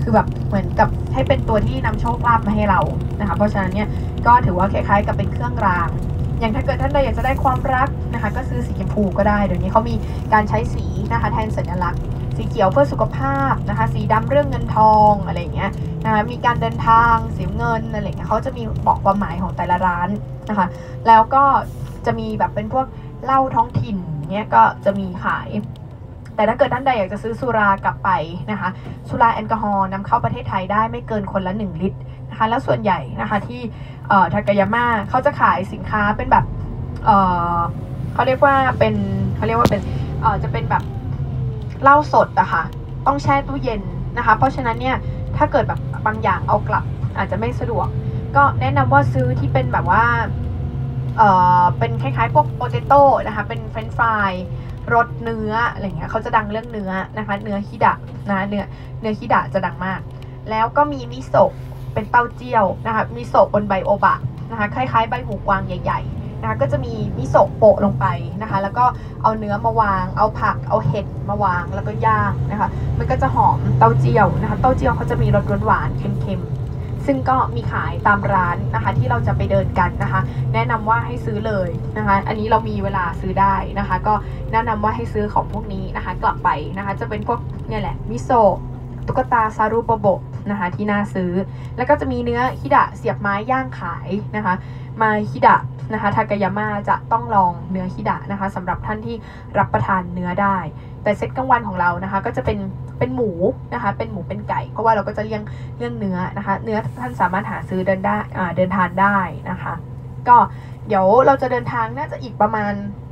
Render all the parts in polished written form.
คือแบบเหมือนกับให้เป็นตัวที่นำโชคลาภมาให้เรานะคะเพราะฉะนั้นเนี่ยก็ถือว่าคล้ายๆกับเป็นเครื่องรางอย่างถ้าเกิดท่านใดอยากจะได้ความรักนะคะก็ซื้อสีชมพูก็ได้เดี๋ยวนี้เขามีการใช้สีนะคะแทนสัญลักษณ์สีเขียวเพื่อสุขภาพนะคะสีดำเรื่องเงินทองอะไรอย่างเงี้ยนะคะมีการเดินทางสีเงินอะไรเงี้ยเขาจะมีบอกความหมายของแต่ละร้านนะคะแล้วก็จะมีแบบเป็นพวกเหล้าท้องถิ่นเนี้ยก็จะมีขายแต่ถ้าเกิดท่านใดอยากจะซื้อสุรากลับไปนะคะสุราแอลกอฮอล์นำเข้าประเทศไทยได้ไม่เกินคนละ1 ลิตรนะคะแล้วส่วนใหญ่นะคะที่ทากายาม่าเขาจะขายสินค้าเป็นแบบเขาเรียกว่าเป็นจะเป็นแบบเหล้าสดอะค่ะต้องแช่ตู้เย็นนะคะเพราะฉะนั้นเนี่ยถ้าเกิดแบบบางอย่างเอากลับอาจจะไม่สะดวกก็แนะนำว่าซื้อที่เป็นแบบว่าเป็นคล้ายๆพวกโปเตโต้นะคะเป็นเฟรนช์ฟรายรสเนื้ออะไรเงี้ยเขาจะดังเรื่องเนื้อนะคะเนื้อฮิดะนะเนื้อฮิดะจะดังมากแล้วก็มีมิโซะเป็นเต้าเจี้ยวนะคะมิโซะบนใบโอบะนะคะคล้ายๆใบหูกวางใหญ่ๆนะคะก็จะมีมิโซะโปะลงไปนะคะแล้วก็เอาเนื้อมาวางเอาผักเอาเห็ดมาวางแล้วก็ย่างนะคะมันก็จะหอมเต้าเจี้ยวนะคะเต้าเจี้ยวเขาจะมีรสหวานๆเค็มๆซึ่งก็มีขายตามร้านนะคะที่เราจะไปเดินกันนะคะแนะนำว่าให้ซื้อเลยนะคะอันนี้เรามีเวลาซื้อได้นะคะก็แนะนำว่าให้ซื้อของพวกนี้นะคะกลับไปนะคะจะเป็นพวกเนี่ยแหละมิโซะตุ๊กตาซารุโปโบะนะคะที่น่าซื้อแล้วก็จะมีเนื้อฮิดะเสียบไม้ย่างขายนะคะมาฮิดะนะคะทากายาม่าจะต้องลองเนื้อฮิดะนะคะสำหรับท่านที่รับประทานเนื้อได้แต่เซตกลางวันของเรานะคะก็จะเป็นหมูนะคะเป็นหมูเป็นไก่เพราะว่าเราก็จะเรื่องเนื้อนะคะเนื้อท่านสามารถหาซื้อเดินทานได้นะคะก็เดี๋ยวเราจะเดินทางน่าจะอีกประมาณ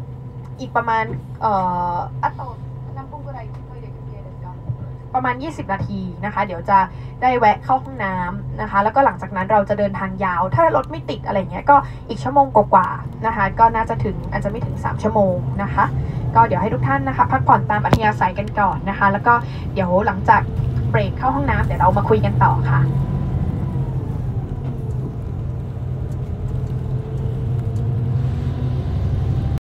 ประมาณ20 นาทีนะคะเดี๋ยวจะได้แวะเข้าห้องน้ำนะคะแล้วก็หลังจากนั้นเราจะเดินทางยาวถ้ารถไม่ติดอะไรเงี้ยก็อีกชั่วโมงกว่าๆนะคะก็น่าจะถึงอาจจะไม่ถึง3 ชั่วโมงนะคะก็เดี๋ยวให้ทุกท่านนะคะพักผ่อนตามอัธยาศัยกันก่อนนะคะแล้วก็เดี๋ยวหลังจากเบรกเข้าห้องน้ำเดี๋ยวเรามาคุยกันต่อค่ะ